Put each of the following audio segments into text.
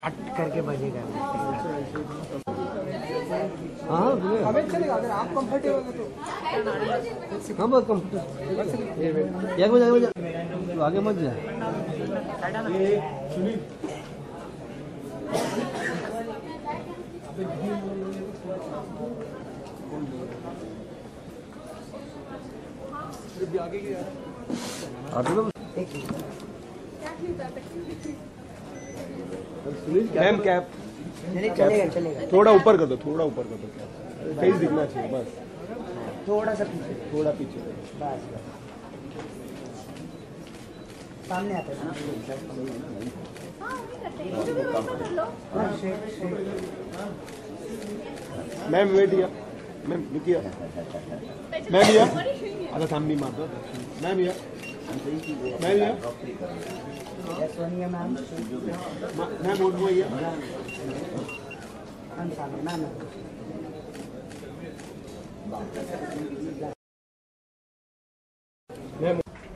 हट करके बजेगा। हाँ हमें चलेगा अगर आप कंफर्टेबल है तो। हाँ बहुत कंफर्टेबल। एक बजे आगे मत जा। मैम कैप चलेगा थोड़ा ऊपर कर दो, थोड़ा ऊपर कर दो, फेस दिखना चाहिए बस, थोड़ा सा पीछे, थोड़ा पीछे। बस सामने आता है ना। मैम वेट या मैम रुकिए, मैम या अगर हम भी मार दो मैम या मैम या सोनिया मैम मैम बोल वो या सामने मैम मैम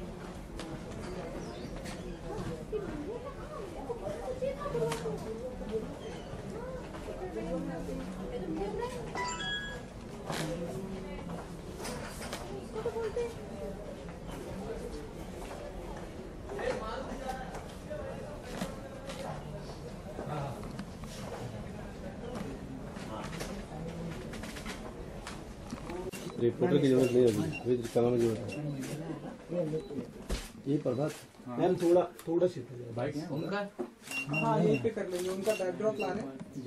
फोटो की जरूरत नहीं है, कैमरा की जरूरत है। ये प्रभात मैम थोड़ा थोड़ा सी उनका हाँ यहीं पे कर लेंगे, उनका बैकड्रॉप लाने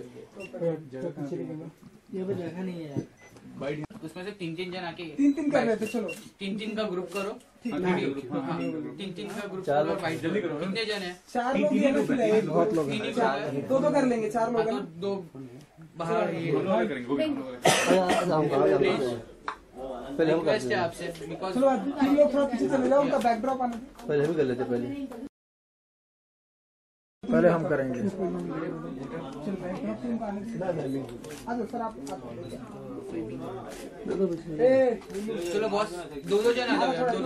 ये भी जगह नहीं है। उसमें से तीन जन आके तीन कर लेते, चलो तीन का ग्रुप करो, तीन का ग्रुप करो और वाइट जल्दी करो। कितने जन है? 4 लोग हैं, बहुत लोग हैं। दो कर लेंगे, 4 लोग हैं। दो बाहर पहले हम रिक्वेस्ट है आपसे, बिकॉज चलो 3 लोग थोड़ा पीछे चले जाओ, उनका बैकड्रॉप आने पहले हम कर लेते पहले हम करेंगे। सर आप चलो बॉस दो जन आ जाओ यार, दो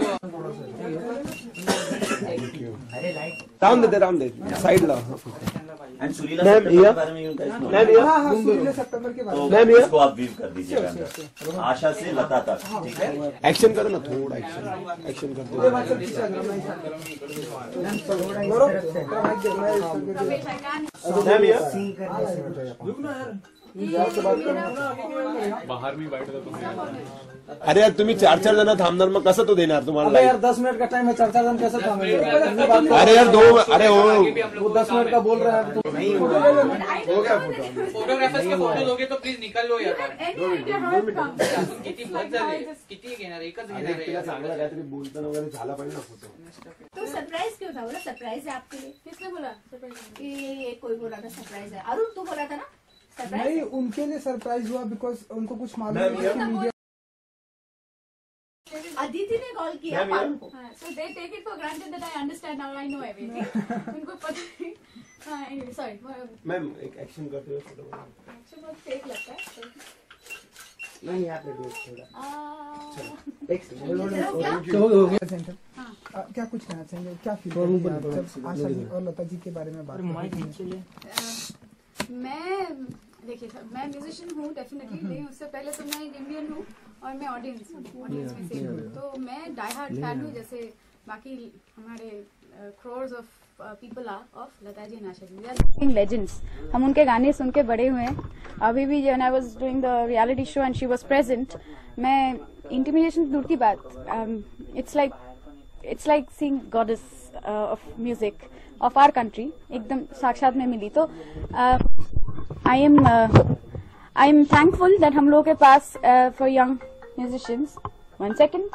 राउंड दे साइड ला। एंड सुरीला मैम सेप्टेम्बर या के बारे में यूं कहा मैम या हाँ सितंबर के बाद मैम या इसको आप वीव कर दीजिएगा अंदर, आशा से लता तक, ठीक है। एक्शन करो ना, थोड़ा एक्शन कर दो। मैम या बाहर मी बैठ अरे यार तुम्ही 4 जण थांबणार, मग कसं तो देणार तुम्हाला? यार 10 मिनट का टाइम है, 4 जन कैसे थामेंगे? अरे यार 2 अरे वो 10 मिनट का बोल रहा है। फोटोग्राफर्स के फोटो दोगे तो प्लीज निकल लो यार। किती बहुत झाले, किती घेणार? एकच घेणार आहे। चांगला काहीतरी बोलताना वगैरे झाला पाहिजे ना फोटो। तो सरप्राइज क्यों था? बोला सरप्राइज है आपके लिए। किसने बोला सरप्राइज? ये कोई बोला था सरप्राइज है। अरुण तू बोला था ना नहीं, उनके लिए सरप्राइज हुआ बिकॉज उनको कुछ मालूम नहीं। अदिति ने कॉल किया अरुण को, so they take it for granted that I understand now, I know everything. उनको पता नहीं। हाँ एनीवे सॉरी मैम एक एक्शन करते हुए फोटो एक्चुअली बहुत फेक लगता है। नहीं यहाँ पे थोड़ा क्या कुछ कहना चाहेंगे, क्या फील आशा जी और लता जी के बारे में बात? मैं देखिए सर, मैं म्यूजिशियन हूँ डेफिनेटली, लेकिन उससे पहले तो मैं एक इंडियन हूँ और मैं ऑडियंस में से हूँ। तो मैं डाई हार्ड फैन हूँ, जैसे बाकी हमारे crores of people are of Lata ji and Asha ji. We are legends. हम उनके गाने सुन के बड़े हुए हैं। अभी भी when I was doing the reality show and she was present, मैं इंटिमिडेशन दूर की बात, it's like seeing goddess of music of our country, एकदम साक्षात में मिली। तो आई एम थैंकफुल दैट हम लोगों के पास फॉर यंग म्यूजिशियंस। 1 सेकेंड।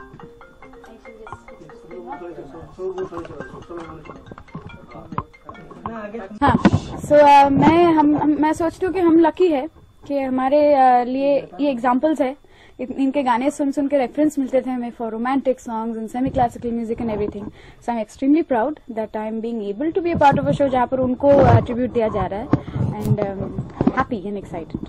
हाँ सो मैं सोचती हूँ कि हम लकी है कि हमारे लिए ये एग्जाम्पल्स है। इनके गाने सुन सुन के रेफरेंस मिलते थे हमें for romantic songs and semi classical music and everything. So I am extremely proud that I am being able to be a part of a show जहाँ पर उनको ट्रिब्यूट दिया जा रहा है, and happy and excited.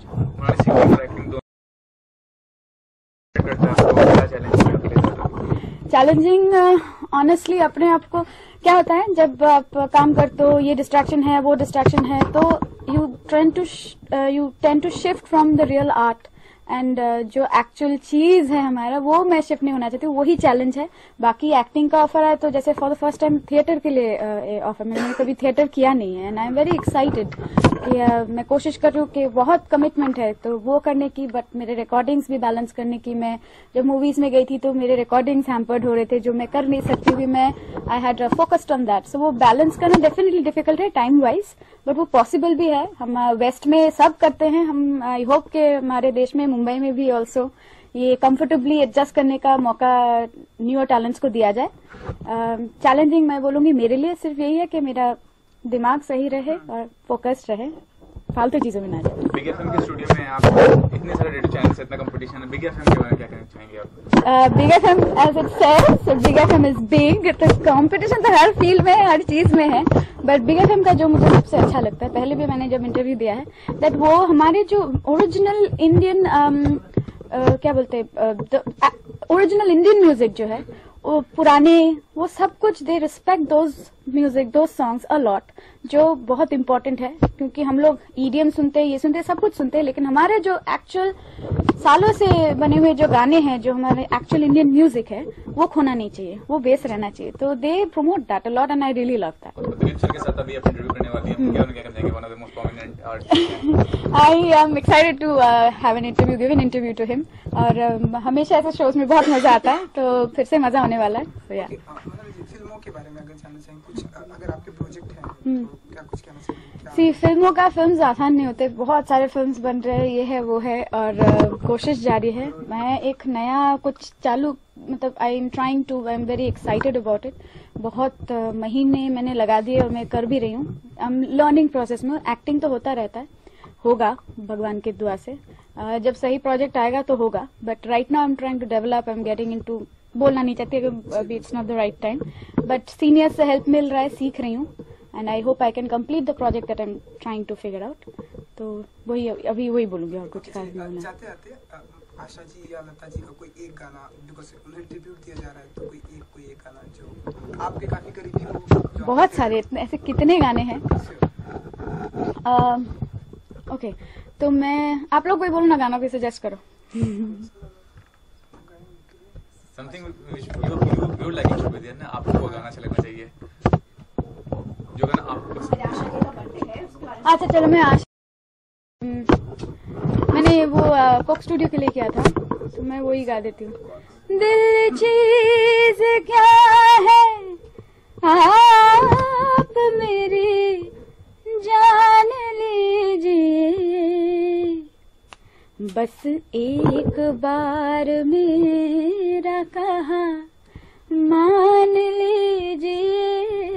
Challenging honestly अपने आप को क्या होता है जब आप काम करते हो, ये डिस्ट्रैक्शन है वो डिस्ट्रैक्शन है, तो you tend to shift from the real art and जो एक्चुअल चीज है हमारा वो मैं शिफ्ट नहीं होना चाहती हूँ, वही चैलेंज है। बाकी एक्टिंग का ऑफर है तो जैसे for the first time theatre के लिए ऑफर, मैंने कभी थिएटर किया नहीं है and I am very excited कि मैं कोशिश कर रही हूँ कि बहुत कमिटमेंट है तो वो करने की, बट मेरे रिकॉर्डिंग्स भी बैलेंस करने की। मैं जब मूवीज में गई थी तो मेरे रिकॉर्डिंग्स हैम्पर्ड हो रहे थे जो मैं कर नहीं सकती थी, मैं I had focused on that. So वो बैलेंस करना डेफिनेटली डिफिकल्ट है टाइम वाइज, बट वो पॉसिबल भी है। हम वेस्ट में सब करते हैं, हम आई होप के हमारे देश में मुंबई में भी ऑल्सो ये कंफर्टेबली एडजस्ट करने का मौका न्यूअर टैलेंट्स को दिया जाए। चैलेंजिंग मैं बोलूंगी मेरे लिए सिर्फ यही है कि मेरा दिमाग सही रहे और फोकस्ड रहे, फालतू चीजों में ना जाए। बिग एफएम के स्टूडियो में आप इतने सारे रेडियो चैनल से, इतना कंपटीशन है, बिग एफएम के बारे में क्या कहना चाहेंगे आप? Big FM as it says, big FM is big, तो कंपटीशन तो हर फील्ड में हर चीज में है, बट बिग एफएम का जो मुझे सबसे अच्छा लगता है, पहले भी मैंने जब इंटरव्यू दिया है, दैट वो हमारे जो ओरिजिनल इंडियन क्या बोलते हैं ओरिजिनल इंडियन म्यूजिक जो है वो पुराने वो सब कुछ they respect those music those songs a lot, जो बहुत इम्पोर्टेंट है क्योंकि हम लोग ईडीएम सुनते हैं, ये सुनते हैं, सब कुछ सुनते हैं, लेकिन हमारे जो एक्चुअल सालों से बने हुए जो गाने हैं, जो हमारे एक्चुअल इंडियन म्यूजिक है, वो खोना नहीं चाहिए, वो बेस रहना चाहिए। तो they promote that a lot and I really love that. के साथ अभी आप इंटरव्यू करने वाली हैं, क्या उन्हें क्या कहेंगे? One of the most prominent artist. I am excited to have an interview, give an interview to him, और हमेशा ऐसे शोज में बहुत मजा आता है, तो फिर से मजा होने वाला है। So, yeah. फिल्मों के बारे में अगर जानना चाहें कुछ, अगर आपके प्रोजेक्ट हैं तो क्या कुछ कहना चाहिए? सी फिल्मों का फिल्म्स आसान नहीं होते, बहुत सारे फिल्म्स बन रहे हैं, ये है वो है, और कोशिश जारी है। मैं एक नया कुछ चालू, मतलब I am trying to, I am very excited about it. बहुत महीने मैंने लगा दिए और मैं कर भी रही हूँ। आई एम लर्निंग प्रोसेस में, एक्टिंग तो होता रहता है, होगा भगवान की दुआ से, जब सही प्रोजेक्ट आएगा तो होगा, but right now I am trying to develop, I am getting into, बोलना नहीं चाहती अभी it's not the right time, but senior से हेल्प मिल रहा है, सीख रही हूँ, and I hope I can complete the project that I am trying to figure out. तो वही अभी वही बोलूंगी, और कुछ खास नहीं बोलना। जाते आते आशा जी या लता जी का कोई एक गाना, बिकॉज उन्हें ट्रिब्यूट दिया जा रहा है, तो कोई एक गाना जो आपके काफी करीबी हो? बहुत सारे, इतने ऐसे कितने गाने हैं। ओके, तो मैं, आप लोग कोई बोलो ना, गाना कोई सजेस्ट करो। Something which you would like to be there ना, आपको वो गाना अच्छा लगना चाहिए, जो गाना आपको पसंद है। अच्छा चलो, मैं आशा, मैंने वो कोक स्टूडियो के लिए किया था, तो मैं वही गा देती हूँ। दिल चीज क्या है आप मेरी जान लीजिए, बस एक बार मेरा कहा मान लीजिए,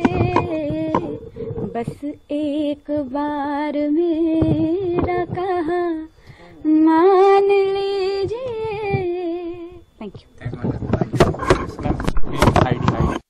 बस एक बार मेरा कहा मान लीजिए। Thank you. आईडी